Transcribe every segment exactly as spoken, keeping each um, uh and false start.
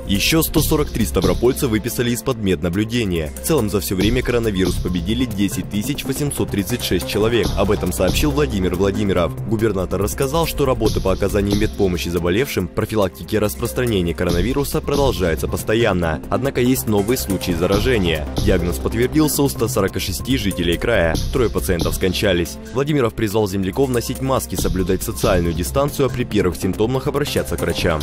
Еще сто сорок три ставропольца выписали из-под меднаблюдения. В целом за все время коронавирус победили десять тысяч восемьсот тридцать шесть человек. Об этом сообщил Владимир Владимиров. Губернатор рассказал, что работа по оказанию медпомощи заболевшим, профилактике распространения коронавируса продолжается постоянно. Однако есть новые случаи заражения. Диагноз подтвердился у ста сорока шести жителей края. Трое пациентов скончались. Владимиров призвал земляков носить маски, соблюдать социальную дистанцию, а при первых симптомах обращаться к врачам.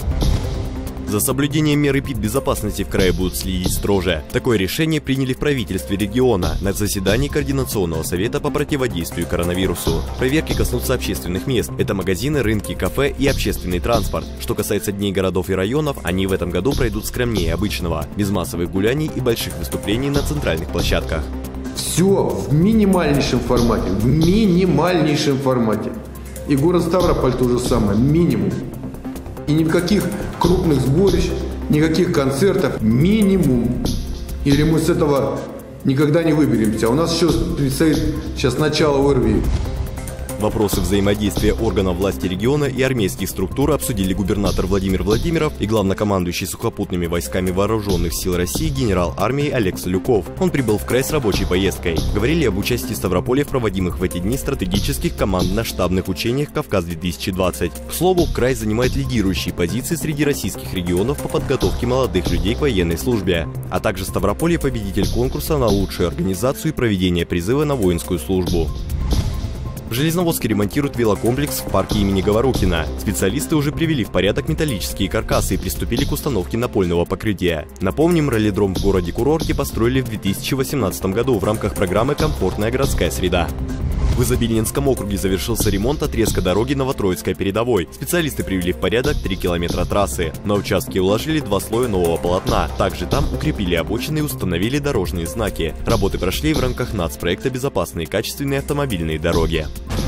За соблюдением мер эпидбезопасности в крае будут следить строже. Такое решение приняли в правительстве региона на заседании Координационного совета по противодействию коронавирусу. Проверки коснутся общественных мест. Это магазины, рынки, кафе и общественный транспорт. Что касается дней городов и районов, они в этом году пройдут скромнее обычного, без массовых гуляний и больших выступлений на центральных площадках. Все в минимальнейшем формате, в минимальнейшем формате. И город Ставрополь то же самое, минимум. И никаких крупных сборищ, никаких концертов, минимум. Или мы с этого никогда не выберемся. У нас еще предстоит сейчас начало ОРВИ. Вопросы взаимодействия органов власти региона и армейских структур обсудили губернатор Владимир Владимиров и главнокомандующий сухопутными войсками вооруженных сил России генерал армии Олег Солюков. Он прибыл в край с рабочей поездкой. Говорили об участии Ставрополя в проводимых в эти дни стратегических командно-штабных учениях «Кавказ-две тысячи двадцать». К слову, край занимает лидирующие позиции среди российских регионов по подготовке молодых людей к военной службе. А также Ставрополье победитель конкурса на лучшую организацию и проведение призыва на воинскую службу. В Железноводске ремонтируют велокомплекс в парке имени Говорухина. Специалисты уже привели в порядок металлические каркасы и приступили к установке напольного покрытия. Напомним, раллидром в городе-курорте построили в две тысячи восемнадцатом году в рамках программы «Комфортная городская среда». В Изобильнинском округе завершился ремонт отрезка дороги Новотроицкой передовой. Специалисты привели в порядок три километра трассы. На участке уложили два слоя нового полотна. Также там укрепили обочины и установили дорожные знаки. Работы прошли в рамках нацпроекта «Безопасные и качественные автомобильные дороги».